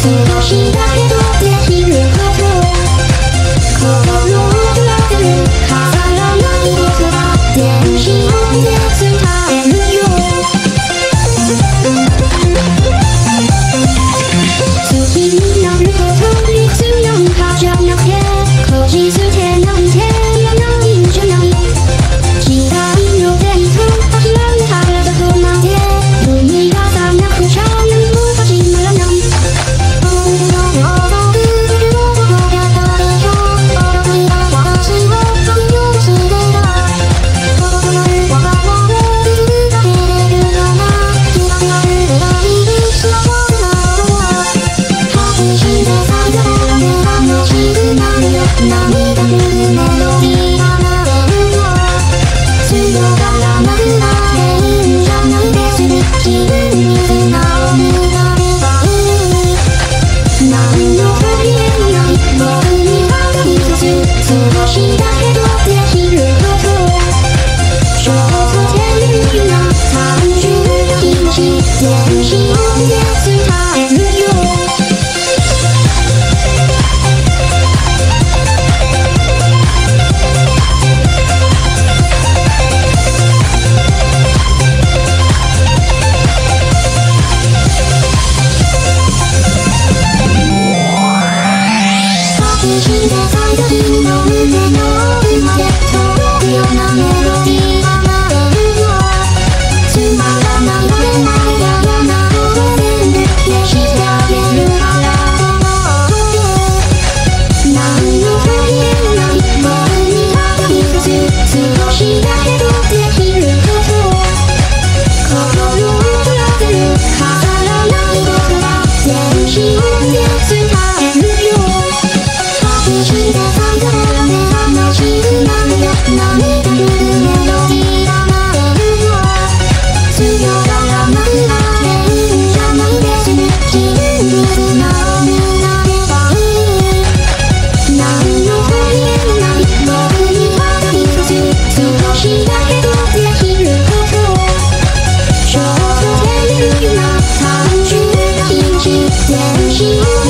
少しだけどできること心を捉える飾らないことが電子音で伝えるよ好きになること理屈なんかじゃなくてこじつけなんていらないんじゃない時代のデート諦めたらどこまで踏み出さなくちゃ何も始まらない少しだけどできることちょっとテレビな単純な気持ち電子音で伝えるよ確信で最後にの胸の奥まで届くようなメロディーが流れるよつまらないのでないやだなこと全部消してあげるから何の取り柄もない僕にただ一つ少しだけどできること心を捉える飾らないことが電子音で伝えるよ確信で最後まで楽しくなるよ涙ぐるメロディーが流れるよ強がらなくなってるんじゃないです自分に素直になればいい何の取り柄もない僕にただ一つ少しだけどできることちょっとテレビな単純な気持ち電子